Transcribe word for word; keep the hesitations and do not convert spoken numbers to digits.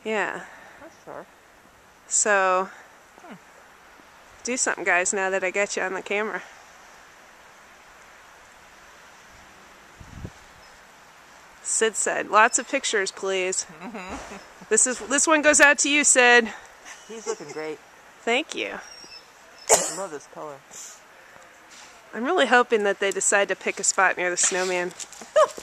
Yeah. That's sure. So, hmm. do something, guys, now that I got you on the camera. Sid said, lots of pictures, please. Mm-hmm. This is this one goes out to you, Sid. He's looking great. Thank you. I love this color. I'm really hoping that they decide to pick a spot near the snowman.